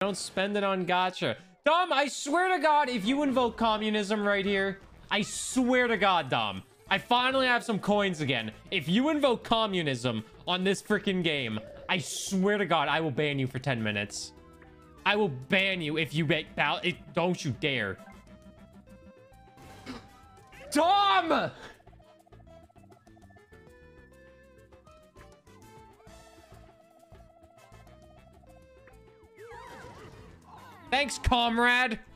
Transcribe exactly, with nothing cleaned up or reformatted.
Don't spend it on gacha. Dom, I swear to God, if you invoke communism right here, I swear to God, Dom, I finally have some coins again. If you invoke communism on this freaking game, I swear to God, I will ban you for ten minutes. I will ban you if you bet. It, don't you dare. Dom! Thanks, comrade.